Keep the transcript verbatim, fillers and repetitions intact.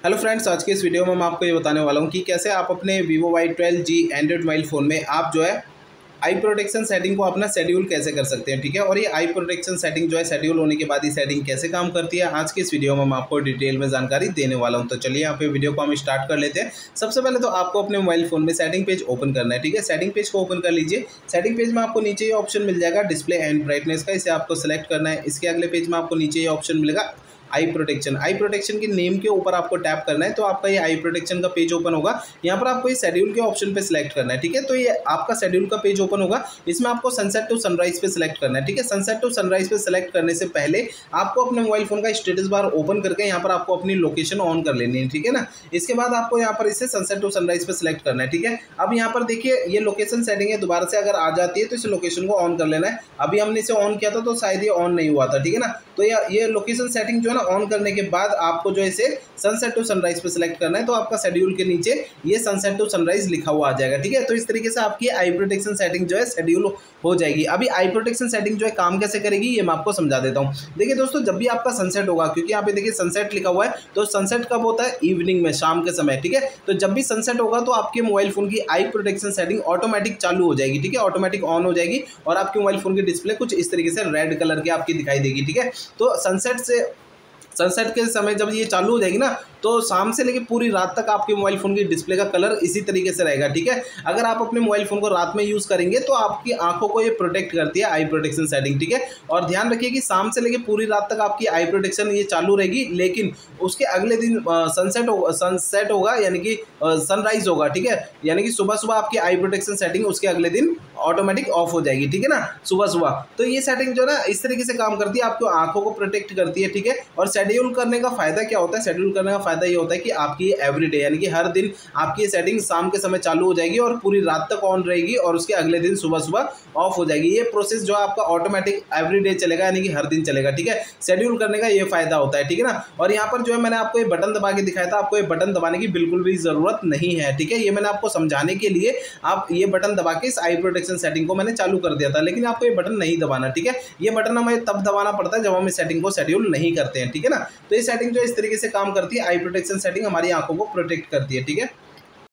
Hello friends, आज के इस वीडियो में मैं आपको ये बताने वाला हूँ कि कैसे आप अपने Vivo Y twelve G Android mobile phone में आप जो है आई प्रोटेक्शन सेटिंग को अपना शेड्यूल कैसे कर सकते हैं। ठीक है, और ये आई प्रोटेक्शन सेटिंग जो है शेड्यूल होने के बाद ये सेटिंग कैसे काम करती है, आज के इस वीडियो में मैं आपको डिटेल में जानकारी देने वाला हूं। तो चलिए यहाँ पे वीडियो को हम स्टार्ट कर लेते हैं। सबसे पहले तो आपको अपने मोबाइल फोन में सेटिंग पेज ओपन करना है। ठीक है, सेटिंग पेज को ओपन कर लीजिए। सेटिंग पेज में आपको नीचे ये ऑप्शन मिल जाएगा डिस्प्ले एंड ब्राइटनेस का, इसे आपको सेलेक्ट करना है। इसके अगले पेज में आपको नीचे ये ऑप्शन मिलेगा आई प्रोटेक्शन। आई प्रोटेक्शन के नेम के ऊपर आपको टैप करना है तो आपका ये आई प्रोटेक्शन का पेज ओपन होगा। यहाँ पर आपको ये शेड्यूल के ऑप्शन पे सिलेक्ट करना है। ठीक है, तो ये आपका शेड्यूल का पेज ओपन होगा। इसमें आपको सनसेट टू सनराइज पे सिलेक्ट करना है। ठीक है, सनसेट टू सनराइज पे सिलेक्ट करने से पहले आपको अपने मोबाइल फोन का स्टेटस बार ओपन करके यहाँ पर आपको अपनी लोकेशन ऑन कर लेनी है। ठीक है ना, इसके बाद आपको यहाँ पर इसे सनसेट टू सनराइज पे सिलेक्ट करना है। ठीक है, अब यहाँ पर देखिए ये लोकेशन सेटिंग है, दोबारा से अगर आ जाती है तो इस लोकेशन को ऑन कर लेना है। अभी हमने इसे ऑन किया था तो शायद ये ऑन नहीं हुआ था। ठीक है ना, तो ये लोकेशन सेटिंग जो है ना ऑन करने के बाद आपको जो है इसे सनसेट टू सनराइज पे सिलेक्ट करना है तो आपका शेड्यूल के नीचे ये सनसेट टू सनराइज लिखा हुआ आ जाएगा। ठीक है, तो इस तरीके से आपकी आई प्रोटेक्शन सेटिंग जो है शेड्यूल हो जाएगी। अभी आई प्रोटेक्शन सेटिंग जो है काम कैसे करेगी ये मैं आपको समझा देता हूँ। देखिए दोस्तों, जब भी आपका सनसेट होगा, क्योंकि यहाँ पे देखिए सनसेट लिखा हुआ है, तो सनसेट कब होता है? इवनिंग में, शाम के समय। ठीक है, तो जब भी सनसेट होगा तो आपके मोबाइल फोन की आई प्रोटेक्शन सेटिंग ऑटोमेटिक चालू हो जाएगी। ठीक है, ऑटोमेटिक ऑन हो जाएगी और आपके मोबाइल फोन की डिस्प्ले कुछ इस तरीके से रेड कलर की आपकी दिखाई देगी। ठीक है, तो सनसेट से सनसेट के समय जब ये चालू हो जाएगी ना तो शाम से लेकर पूरी रात तक आपके मोबाइल फ़ोन की डिस्प्ले का कलर इसी तरीके से रहेगा। ठीक है, अगर आप अपने मोबाइल फ़ोन को रात में यूज़ करेंगे तो आपकी आंखों को ये प्रोटेक्ट करती है आई प्रोटेक्शन सेटिंग। ठीक है, और ध्यान रखिए कि शाम से लेकर पूरी रात तक आपकी आई प्रोटेक्शन ये चालू रहेगी, लेकिन उसके अगले दिन सनसेट होगा सनसेट होगा यानी कि सनराइज होगा। ठीक है, यानी कि सुबह सुबह आपकी आई प्रोटेक्शन सेटिंग उसके अगले दिन ऑटोमेटिक ऑफ हो जाएगी। ठीक है ना, सुबह सुबह। तो ये सेटिंग जो है ना इस तरीके से काम करती है, आपको आंखों को प्रोटेक्ट करती है। ठीक है, और शेड्यूल करने का फायदा क्या होता है? शेड्यूल करने का फायदा ये होता है कि आपकी एवरीडे यानी कि हर दिन आपकी ये सेटिंग शाम के समय चालू हो जाएगी और पूरी रात तक ऑन रहेगी और उसके अगले दिन सुबह सुबह ऑफ हो जाएगी। ये प्रोसेस जो है आपका ऑटोमेटिक एवरीडे चलेगा, यानी कि हर दिन चलेगा। ठीक है, शेड्यूल करने का ये फायदा होता है। ठीक है ना, और यहाँ पर जो है मैंने आपको ये बटन दबा के दिखाया था, आपको ये बटन दबाने की बिल्कुल भी जरूरत नहीं है। ठीक है, ये मैंने आपको समझाने के लिए आप ये बटन दबा के इस आई प्रोटेक्शन सेटिंग को मैंने चालू कर दिया था, लेकिन आपको ये बटन नहीं दबाना। ठीक है, ये बटन हमें तब दबाना पड़ता है जब हम इस सेटिंग को शेड्यूल नहीं करते हैं। ठीक है ना, तो ये सेटिंग जो इस तरीके से काम करती है, आई प्रोटेक्शन सेटिंग हमारी आंखों को प्रोटेक्ट करती है। ठीक है।